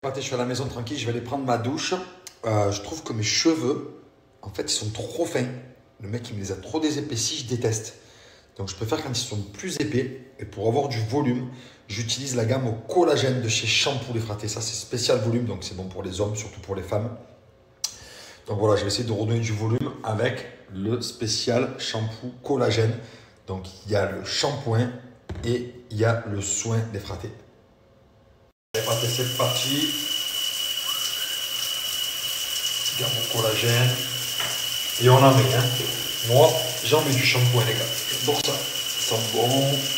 Je suis à la maison tranquille, je vais aller prendre ma douche. Je trouve que mes cheveux, en fait, ils sont trop fins. Le mec, il me les a trop désépaissis, je déteste. Donc, je préfère quand ils sont plus épais. Et pour avoir du volume, j'utilise la gamme au collagène de chez Shampoo Les Fratés. Ça, c'est spécial volume, donc c'est bon pour les hommes, surtout pour les femmes. Donc voilà, je vais essayer de redonner du volume avec le spécial shampoo collagène. Donc, il y a le shampoing et il y a le soin des fratés. Allez, fraté, c'est parti. Gamme au collagène. Et on en met, hein. Moi, j'en mets du shampoing, les gars. Pour ça, ça sent bon.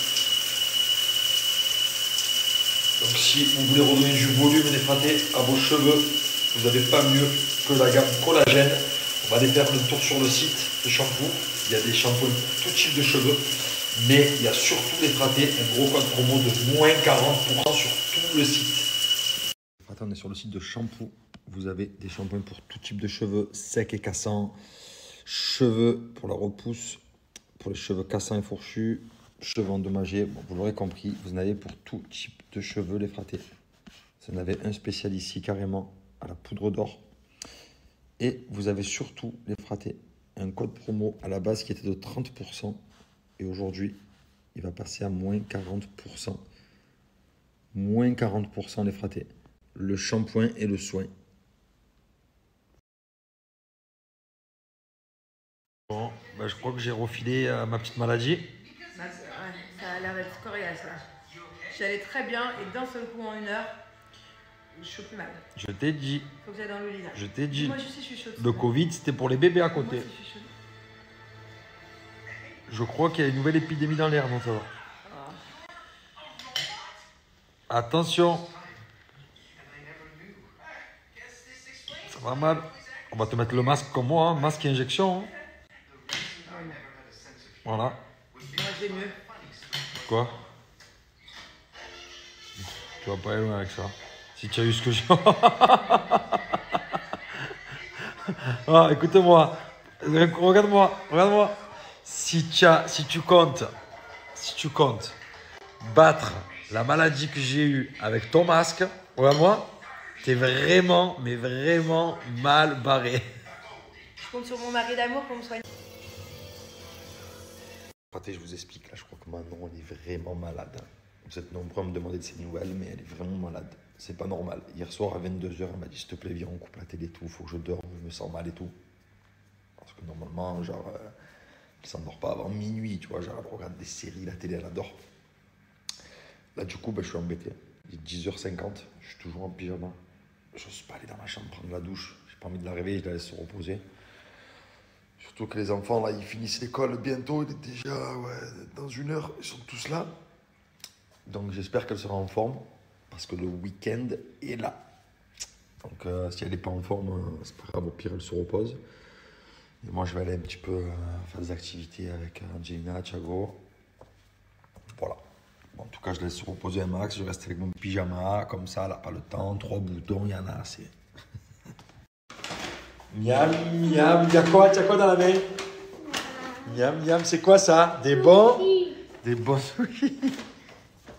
Donc, si vous voulez redonner du volume et des fratés à vos cheveux, vous n'avez pas mieux que la gamme collagène. On va aller faire le tour sur le site de shampoo. Il y a des shampoings pour tout type de cheveux. Mais il y a surtout des fratés, un gros code promo de moins 40% sur tout le site. On est sur le site de shampoo. Vous avez des shampoings pour tout type de cheveux, secs et cassants. Cheveux pour la repousse, pour les cheveux cassants et fourchus. Cheveux endommagés, bon, vous l'aurez compris, vous en avez pour tout type de cheveux, les fratés. Vous en avez un spécial ici carrément à la poudre d'or. Et vous avez surtout les fratés. Un code promo à la base qui était de 30%. Et aujourd'hui, il va passer à moins 40%. Moins 40% les fratés. Le shampoing et le soin. Bon, bah, je crois que j'ai refilé ma petite maladie. Ouais, ça a l'air d'être coriace là. J'allais très bien et d'un seul coup en 1 heure, je suis plus mal. Je t'ai dit. Faut que j'aille dans le lit là. Je t'ai dit. Moi, je suis chaude. Le Covid, c'était pour les bébés à côté. Moi aussi, je suis chaude. Je crois qu'il y a une nouvelle épidémie dans l'air, non ça va. Oh. Attention. Ça va mal. On va te mettre le masque comme moi, hein. Masque et injection. Hein. Voilà. Moi, j'ai mieux. Quoi? Tu vas pas aller loin avec ça. Si tu as eu ce que j'ai. Ah, écoute-moi. Regarde-moi. Regarde-moi. Si tu comptes battre la maladie que j'ai eue avec ton masque, regarde-moi, t'es vraiment, mais vraiment mal barré. Je compte sur mon mari d'amour pour me soigner. Attendez, je vous explique. Là, je crois que Manon, elle est vraiment malade. Vous êtes nombreux à me demander de ses nouvelles, mais elle est vraiment malade. C'est pas normal. Hier soir, à 22 h, elle m'a dit, s'il te plaît, viens, on coupe la télé et tout. Faut que je dorme, je me sens mal et tout. Parce que normalement, genre, elle s'endort pas avant minuit, tu vois. Genre, elle regarde des séries, la télé, elle adore. Là, du coup, je suis embêté. Il est 10 h 50, je suis toujours en pyjama. Je n'ose pas aller dans ma chambre prendre la douche. J'ai pas envie de la réveiller, je la laisse se reposer. Surtout que les enfants, là, ils finissent l'école bientôt. Il est déjà, dans 1 heure, ils sont tous là. Donc, j'espère qu'elle sera en forme. Parce que le week-end est là. Donc, si elle n'est pas en forme, c'est pas grave. Au pire, elle se repose. Et moi, je vais aller un petit peu faire des activités avec Angelina, Thiago. Voilà. Bon, en tout cas, je laisse se reposer un max. Je reste avec mon pyjama. Comme ça, elle n'a pas le temps. 3 boutons, il y en a assez. Miam, miam. Il y a quoi? Tu as quoi dans la main? Miam, miam. C'est quoi ça? Des bons sushis.